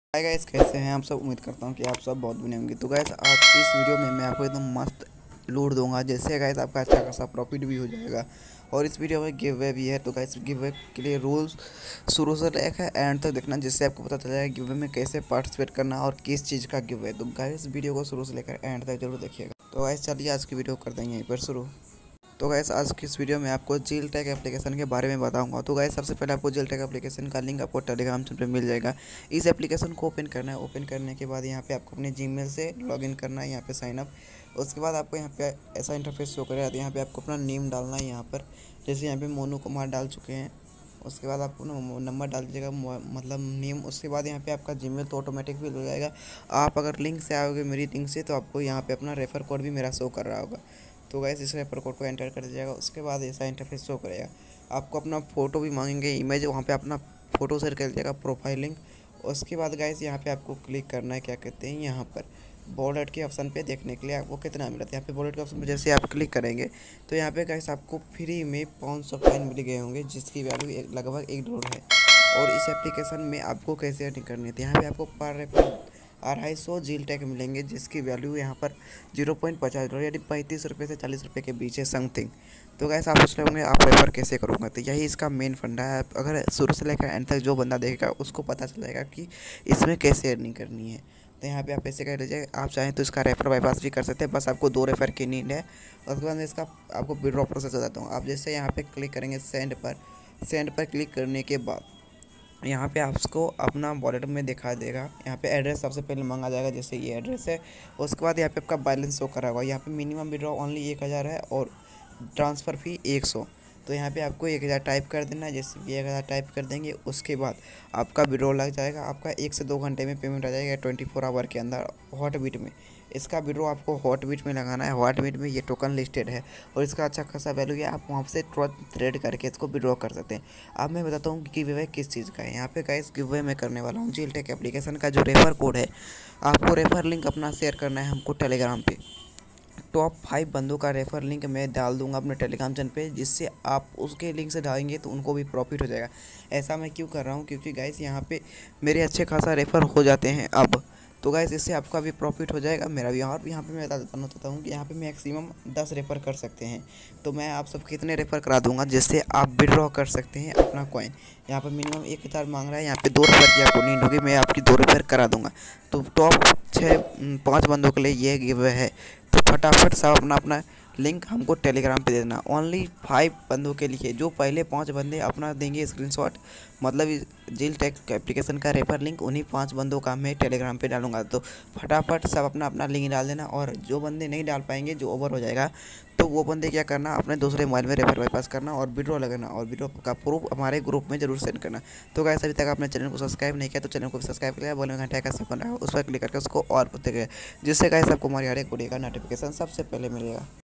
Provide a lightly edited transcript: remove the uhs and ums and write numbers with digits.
Hi guys, कैसे हैं आप सब। उम्मीद करता हूं कि आप सब बहुत बने होंगे। तो गाइस आज की इस वीडियो में मैं आपको एकदम मस्त लूट दूंगा, जैसे गाइस आपका अच्छा खासा प्रॉफिट भी हो जाएगा। और इस वीडियो में गिव अवे भी है। तो गाइस गिव अवे के लिए रूल्स शुरू से लेकर एंड तक देखना, जिससे आपको पता चल जाएगा गिव अवे में कैसे पार्टिसिपेट करना और किस चीज़ का गिव अवे। तो गाइस वीडियो को शुरू से लेकर एंड तक जरूर देखिएगा। तो गाइस चलिए आज की वीडियो करते हैं यहीं पर शुरू। तो गाइस आज की इस वीडियो में आपको जील टैग एप्लीकेशन के बारे में बताऊंगा। तो गाइस सबसे पहले आपको जील टैग एप्लीकेशन का लिंक आपको टेलीग्राम चैनल पे मिल जाएगा। इस एप्लीकेशन को ओपन करना है। ओपन करने के बाद यहाँ पे आपको अपने जीमेल से लॉगिन करना है, यहाँ पे साइन अप। उसके बाद आपको यहाँ पे ऐसा इंटरफेस शो करेगा। यहाँ पे आपको अपना नेम डालना है। यहाँ पर जैसे यहाँ पे मोनू कुमार डाल चुके हैं। उसके बाद आपको नंबर डाल दीजिएगा, मतलब नेम। उसके बाद यहाँ पे आपका जीमेल तो ऑटोमेटिक फिल हो जाएगा। आप अगर लिंक से आओगे, मेरी लिंक से, तो आपको यहाँ पे अपना रेफर कोड भी मेरा शो कर रहा होगा। तो गाइस इस रेफर कोड को एंटर कर दीजिएगा। उसके बाद ऐसा इंटरफेस शो करेगा। आपको अपना फ़ोटो भी मांगेंगे, इमेज, वहाँ पे अपना फ़ोटो शेयर कर दीजिएगा, प्रोफाइल लिंक। उसके बाद गाइस यहाँ पे आपको क्लिक करना है, क्या कहते हैं, यहाँ पर वॉलेट के ऑप्शन पे देखने के लिए आपको कितना मिला था। यहाँ पे वॉलेट के ऑप्शन पे जैसे आप क्लिक करेंगे तो यहाँ पे गाइस आपको फ्री में 500 कॉइन मिल गए होंगे, जिसकी वैल्यू लगभग $1 है। और इस एप्लीकेशन में आपको कैसे अर्निंग करनी थी, यहाँ पे आपको पर रेफर 250 जील टैग मिलेंगे, जिसकी वैल्यू यहाँ पर $0.50 यानी ₹35 से ₹40 के बीच है समथिंग। तो गैस आप सोच रहे होंगे आप रेफर कैसे करूँगा, तो यही इसका मेन फंडा है। अगर शुरू से लेकर एंड तक जो बंदा देखेगा उसको पता चल जाएगा कि इसमें कैसे अर्निंग करनी है। तो यहाँ पे आप ऐसे कर लीजिए। आप चाहें तो इसका रेफर बाईपास भी कर सकते हैं, बस आपको 2 रेफर की नीड है। उसके बाद मैं इसका आपको विड्रॉ प्रोसेस बताता हूँ। आप जैसे यहाँ पे क्लिक करेंगे सेंड पर क्लिक करने के बाद यहाँ पे आपको अपना वॉलेट में दिखा देगा। यहाँ पे एड्रेस सबसे पहले मांगा जाएगा, जैसे ये एड्रेस है। उसके बाद यहाँ पे आपका बैलेंस शो करा होगा। यहाँ पे मिनिमम विड्रॉ ओनली 1000 है और ट्रांसफ़र फ़ी 100। तो यहाँ पे आपको 1000 टाइप कर देना है। जैसे कि 1000 टाइप कर देंगे, उसके बाद आपका विड्रॉ लग जाएगा। आपका 1 से 2 घंटे में पेमेंट आ जाएगा, 24 आवर के अंदर हॉटबीट में। इसका विड्रॉ आपको हॉटबीट में लगाना है। हॉटबीट में ये टोकन लिस्टेड है और इसका अच्छा खासा वैल्यू है। आप वहाँ से तुरंत ट्रेड करके इसको विड्रॉ कर सकते हैं। अब मैं बताता हूँ कि गिव अवे किस चीज़ का है। यहाँ पे गाइस गिव अवे मैं करने वाला हूँ जील टैग एप्लीकेशन का जो रेफर कोड है। आपको रेफर लिंक अपना शेयर करना है हमको टेलीग्राम पे। टॉप 5 बंदों का रेफर लिंक मैं डाल दूंगा अपने टेलीग्राम चैनल पे, जिससे आप उसके लिंक से डालेंगे तो उनको भी प्रॉफिट हो जाएगा। ऐसा मैं क्यों कर रहा हूँ, क्योंकि गाइस यहाँ पे मेरे अच्छे खासा रेफर हो जाते हैं अब। तो गाइस इससे आपका भी प्रॉफिट हो जाएगा, मेरा भी। और यहाँ पे मैं बताना चाहता हूँ कि यहाँ पे मैक्सिमम 10 रेफर कर सकते हैं। तो मैं आप सब कितने रेफर करा दूंगा जिससे आप विड्रॉ कर सकते हैं अपना कॉइन। यहाँ पर मिनिमम 1000 मांग रहा है। यहाँ पे 2 रेफर की आपको नीड होगी, मैं आपकी 2 रेफर करा दूंगा। तो टॉप 5 बंदों के लिए ये गिव अवे है। तो फटाफट सब अपना अपना लिंक हमको टेलीग्राम पे देना। ओनली 5 बंदों के लिए, जो पहले 5 बंदे अपना देंगे स्क्रीनशॉट, मतलब जील टैग एप्लीकेशन का रेफर लिंक उन्हीं 5 बंदों का मैं टेलीग्राम पे डालूंगा। तो फटाफट सब अपना अपना लिंक डाल देना। और जो बंदे नहीं डाल पाएंगे, जो ओवर हो जाएगा, तो वो बंदे क्या करना, अपने दूसरे मोबाइल में रेफर बाईपास करना और विड्रॉ लगाना। और विड्रॉ का प्रूफ हमारे ग्रुप में जरूर सेंड करना। तो गाइस अभी तक आपने चैनल को सब्सक्राइब नहीं किया तो चैनल को सब्सक्राइब किया, बोल में घंटा का सब बन रहा है, उस पर क्लिक करके उसको और देखें, जिससे गाइस आपको हमारी हर एक वीडियो का नोटिफिकेशन सबसे पहले मिलेगा।